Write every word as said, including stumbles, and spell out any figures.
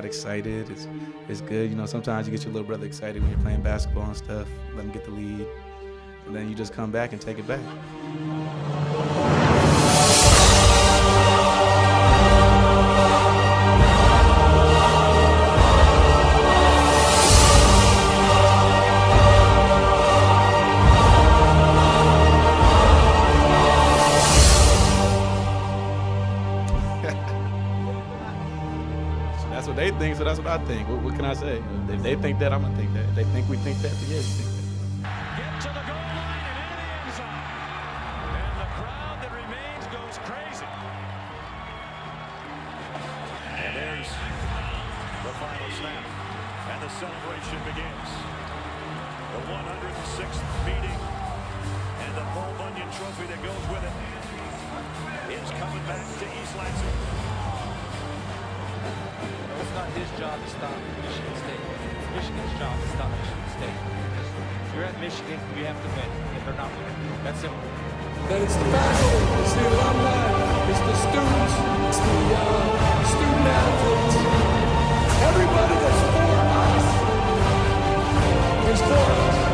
excited. It's it's good. You know, sometimes you get your little brother excited when you're playing basketball and stuff. Let him get the lead, and then you just come back and take it back. That's what they think, so that's what I think. What, what can I say? If they think that, I'm gonna think that. If they think we think that, then yeah, we think that. Get to the goal line and into the end zone. And the crowd that remains goes crazy. And there's the final snap. And the celebration begins. The one hundred sixth meeting and the Paul Bunyan trophy that goes with it is coming back to East Lansing. It's not his job to stop Michigan State. It's Michigan's job to stop Michigan State. If you're at Michigan, you have to win. If they're not winning, that's simple. Then it's the faculty, it's the alumni, it's the students, it's the uh, student athletes. Everybody that's for us is for us.